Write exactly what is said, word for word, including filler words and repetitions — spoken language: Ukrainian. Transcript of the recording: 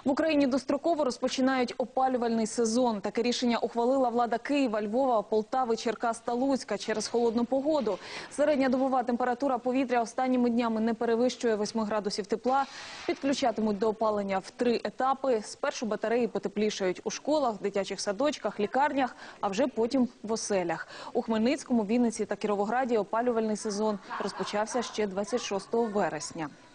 В Україні достроково розпочинають опалювальний сезон. Таке рішення ухвалила влада Києва, Львова, Полтави, Черкас та Луцька через холодну погоду. Середня добова температура повітря останніми днями не перевищує восьми градусів тепла. Підключатимуть до опалення в три етапи. Спершу батареї потеплішають у школах, дитячих садочках, лікарнях, а вже потім в оселях. У Хмельницькому, Вінниці та Кіровограді опалювальний сезон розпочався ще двадцять шостого вересня.